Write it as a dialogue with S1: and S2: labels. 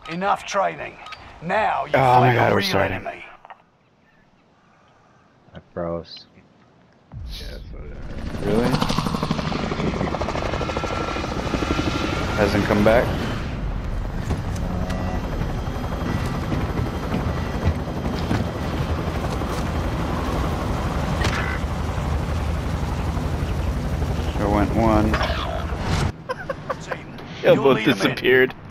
S1: Enough training. Now you
S2: Oh my
S1: fight
S2: God,
S1: a
S2: we're
S1: real
S2: starting.
S1: enemy.
S3: I froze.
S4: Yeah, so
S2: Really? Hasn't come back? There went one.
S1: Team,
S2: Yeah,
S1: you'll
S2: both
S1: lead 'em in.
S2: disappeared.